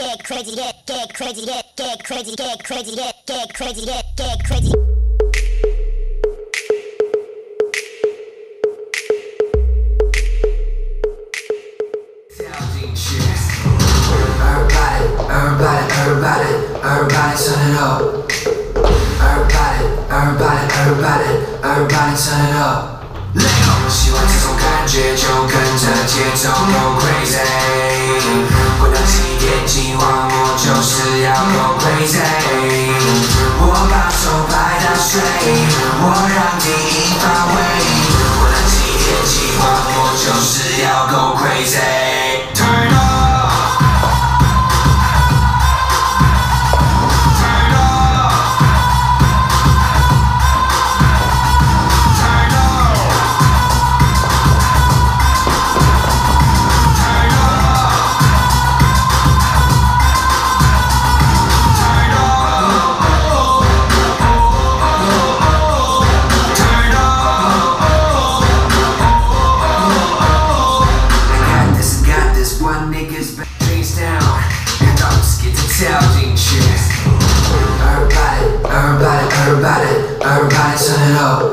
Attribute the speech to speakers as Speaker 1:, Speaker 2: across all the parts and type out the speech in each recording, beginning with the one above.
Speaker 1: get crazy, get crazy, get crazy, get crazy, get crazy, get crazy.
Speaker 2: Everybody turn it up. Everybody turn it up. 喜欢这种感觉，就跟着节奏 go crazy。不能几点几忘，我就是要 go crazy。我把手拍打碎，我让低音发威。不能几点几忘，我就是要 go crazy。Turn up。跳进去 Everybody turn it up.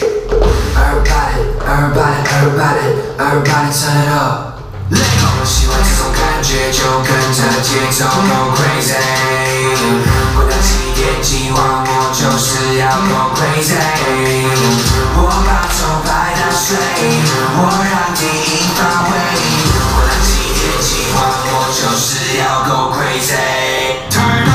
Speaker 2: Everybody turn it up. 喜欢这种感觉，就跟着节奏 go crazy。不能几点几忘，我就是要 go crazy。我把手拍打碎，我让低音发威。不能几点几忘，我就是要 go crazy。Turn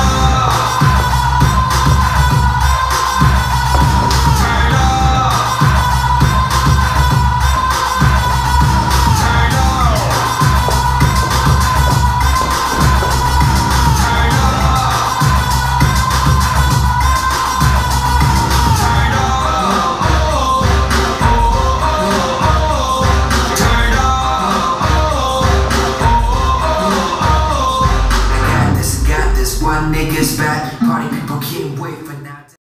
Speaker 2: up。Niggas back, party people can't wait for now.